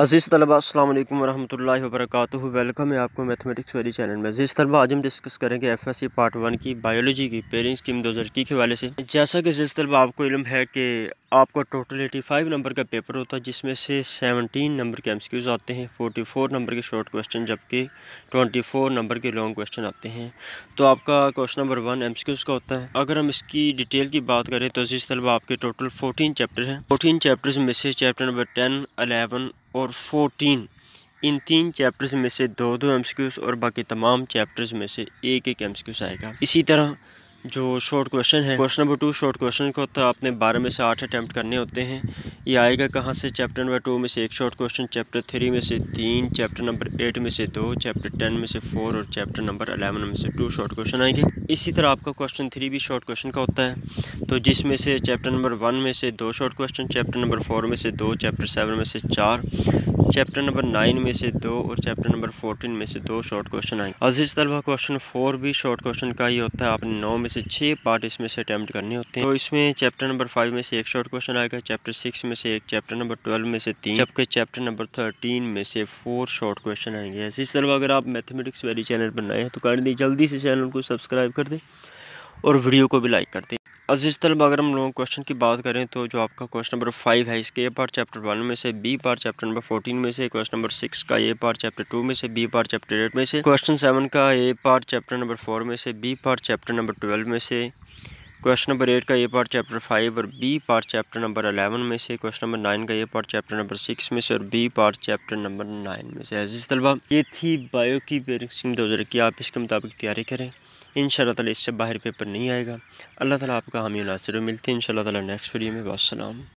अज़ीज़ तलबा अस्सलाम वालेकुम वरहमतुल्लाहि वबरकातुहू। वेलकम है आपको मैथमेटिक्स वाली चैनल में। अज़ीज़ तलबा आज हम डिस्कस करेंगे एफएससी पार्ट 1 की बायोलॉजी की पेयरिंग स्कीम 2021 के हवाले से। जैसा कि अज़ीज़ तलबा आपको इल्म है कि आपको टोटल 85 नंबर का पेपर होता है, जिसमें से 17 नंबर के एमसीक्यूज़ आते हैं, 44 नंबर के शॉर्ट क्वेश्चन, जबकि 24 नंबर के लॉन्ग क्वेश्चन आते हैं। तो आपका क्वेश्चन नंबर 1 एमसीक्यूज़ का होता है। अगर हम इसकी डिटेल की बात करें तो अज़ीज़ तलबा आपके टोटल 14 चैप्टर हैं। 14 चैप्टर्स में से चैप्टर नंबर 10, 11 और 14, इन 3 चैप्टर्स में से 2-2 एमसीक्यूज़ और बाकी तमाम चैप्टर्स में से एक एमसीक्यूज़ आएगा। इसी तरह जो शॉर्ट क्वेश्चन है, क्वेश्चन नंबर 2 शॉर्ट क्वेश्चन को तो आपने 12 में से 8 अटैम्प्ट करने होते हैं। ये आएगा कहाँ से? चैप्टर नंबर 2 में से 1 शॉर्ट क्वेश्चन, चैप्टर 3 में से 3, चैप्टर नंबर 8 में से 2, चैप्टर 10 में से 4 और चैप्टर नंबर 11 में से 2 शॉर्ट क्वेश्चन आएंगे। इसी तरह आपका क्वेश्चन 3 भी शॉर्ट क्वेश्चन का होता है, तो जिसमें से चैप्टर नंबर 1 में से 2 शॉर्ट क्वेश्चन, चैप्टर नंबर 4 में से 2, चैप्टर 7 में से 4, चैप्टर नंबर 9 में से 2 और चैप्टर नंबर 14 में से 2 शॉर्ट क्वेश्चन आए। अजीज तलबा क्वेश्चन 4 भी शॉर्ट क्वेश्चन का ही होता है। आपने 9 में से 6 पार्ट इसमें से अटैम्प्ट करने होते हैं। तो इसमें चैप्टर नंबर 5 में से 1 शॉर्ट क्वेश्चन आएगा, चैप्टर 6 में से 1, चैप्टर नंबर 12 में से 3, जबकि चैप्टर नंबर 13 में से 4 शॉर्ट क्वेश्चन आएंगे। अजीज तलबा अगर आप मैथमेटिक्स वाली चैनल पर नए हैं तो काइंडली जल्दी से चैनल को सब्सक्राइब कर दें और वीडियो को भी लाइक कर दें। अजीज़ तलबा अगर हम लोग क्वेश्चन की बात करें तो जो आपका क्वेश्चन नंबर 5 है, इसके ए पार्ट चैप्टर 1 में से, बी पार्ट चैप्टर नंबर 14 में से, क्वेश्चन नंबर 6 का ए पार्ट चैप्टर 2 में से, बी पार्ट चैप्टर 8 में से, क्वेश्चन 7 का ए पार्ट चैप्टर नंबर 4 में से, बी पार्ट चैप्टर नंबर 12 में से, क्वेश्चन नंबर 8 का ए पार्ट चैप्टर 5 और बी पार्ट चैप्टर नंबर 11 में से, क्वेश्चन नंबर 9 का ए पार्ट चैप्टर नंबर 6 में से और बी पार्ट चैप्टर नंबर 9 में से। अजीज़ तलबा ये थी बायो की पेयरिंग स्कीम 2021 की। आप इसके मुताबिक तैयारी करें, इंशाअल्लाह ताला इससे बाहर पेपर नहीं आएगा। अल्लाह ताला आपका हामी नासिर। मिलते हैं इंशाअल्लाह ताला नेक्स्ट वीडियो में। वास्सलाम।